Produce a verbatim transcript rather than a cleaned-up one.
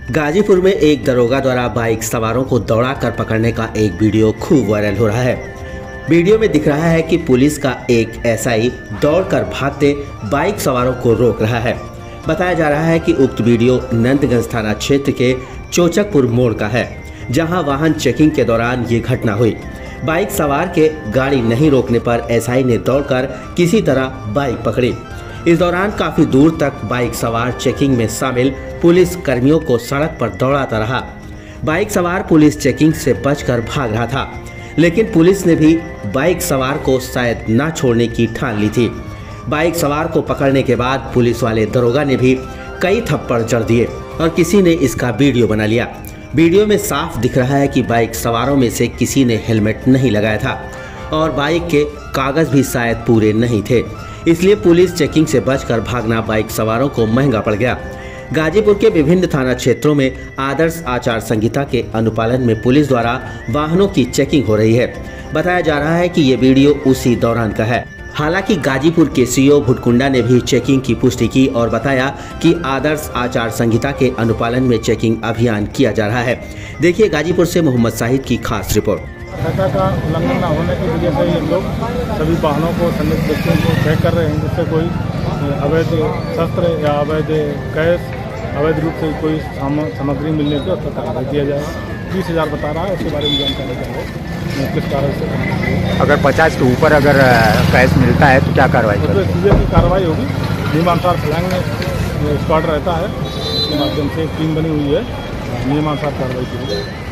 गाजीपुर में एक दरोगा द्वारा बाइक सवारों को दौड़ाकर पकड़ने का एक वीडियो खूब वायरल हो रहा है। वीडियो में दिख रहा है कि पुलिस का एक एसआई दौड़कर भागते बाइक सवारों को रोक रहा है। बताया जा रहा है कि उक्त वीडियो नंदगंज थाना क्षेत्र के चोचकपुर मोड़ का है, जहां वाहन चेकिंग के दौरान ये घटना हुई। बाइक सवार के गाड़ी नहीं रोकने पर एसआई ने दौड़कर किसी तरह बाइक पकड़ी। इस दौरान काफी दूर तक बाइक सवार चेकिंग में शामिल पुलिस कर्मियों को सड़क पर दौड़ाता रहा। बाइक सवार पुलिस चेकिंग से बचकर भाग रहा था, लेकिन पुलिस ने भी बाइक सवार को शायद न छोड़ने की ठान ली थी। बाइक सवार को पकड़ने के बाद पुलिस वाले दरोगा ने भी कई थप्पड़ जड़ दिए और किसी ने इसका वीडियो बना लिया। वीडियो में साफ दिख रहा है कि बाइक सवारों में से किसी ने हेलमेट नहीं लगाया था और बाइक के कागज भी शायद पूरे नहीं थे, इसलिए पुलिस चेकिंग से बचकर भागना बाइक सवारों को महंगा पड़ गया। गाजीपुर के विभिन्न थाना क्षेत्रों में आदर्श आचार संहिता के अनुपालन में पुलिस द्वारा वाहनों की चेकिंग हो रही है। बताया जा रहा है कि ये वीडियो उसी दौरान का है। हालांकि गाजीपुर के सीओ भुटकुंडा ने भी चेकिंग की पुष्टि की और बताया कि आदर्श आचार संहिता के अनुपालन में चेकिंग अभियान किया जा रहा है। देखिए गाजीपुर से मोहम्मद साहिद की खास रिपोर्ट। संहिता का उल्लंघन न होने की वजह से ये लोग सभी वाहनों को संदिग्ध व्यक्तियों को चेक कर रहे हैं, जिससे कोई अवैध शस्त्र या अवैध कैश अवैध रूप से कोई सामग्री मिलने की उसका कार्रवाई किया जाए। बीस हज़ार बता रहा है, उसके बारे में जानकारी चाहिए किस कारण से। अगर पचास के ऊपर अगर कैश मिलता है तो क्या कार्रवाई तो सीधे की कार्रवाई होगी। नियमानुसार फ्लैंग में स्क्वाड रहता है, उसके माध्यम से टीम बनी हुई है, नियमानुसार कार्रवाई की जाएगी।